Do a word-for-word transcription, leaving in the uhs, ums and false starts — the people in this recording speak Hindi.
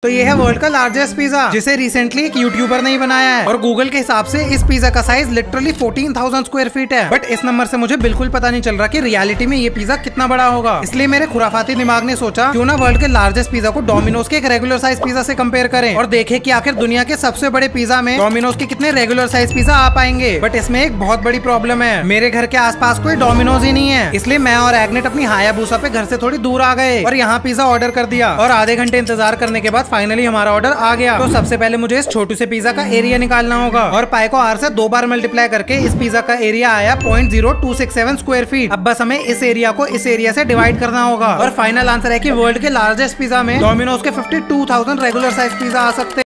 तो ये है वर्ल्ड का लार्जेस्ट पिज्जा, जिसे रिसेंटली एक यूट्यूबर ने ही बनाया है और गूगल के हिसाब से इस पिज्जा का size literally fourteen thousand square feet है। बट इस नंबर से मुझे बिल्कुल पता नहीं चल रहा कि रियलिटी में ये पिज्जा कितना बड़ा होगा। इसलिए मेरे खुराफाती दिमाग ने सोचा क्यों ना वर्ल्ड के लार्जेस्ट पिज्जा को डोमिनोज के एक रेगुलर साइज पिज्जा से कंपेयर करें और देखें कि आखिर दुनिया के सबसे बड़े पिज्जा में डोमिनोज के कितने रेगुलर साइज पिज्जा आ पाएंगे। बट इसमें एक बहुत बड़ी प्रॉब्लम है, मेरे घर के आसपास कोई डोमिनोज ही नहीं है। इसलिए मैं और एग्नेट अपनी हायाबूसा पे घर से थोड़ी दूर आ गए और यहाँ पिज्जा ऑर्डर कर दिया और आधे घंटे इंतजार करने के बाद फाइनली हमारा ऑर्डर आ गया। तो सबसे पहले मुझे इस छोटू से पिज्जा का एरिया निकालना होगा और पाई को आर से दो बार मल्टीप्लाई करके इस पिज्जा का एरिया आया point zero two six seven square feet. अब बस हमें इस एरिया को इस एरिया से डिवाइड करना होगा और फाइनल आंसर है कि वर्ल्ड के लार्जेस्ट पिज्जा में डोमिनोज के fifty two thousand regular size pizza आ सकते हैं।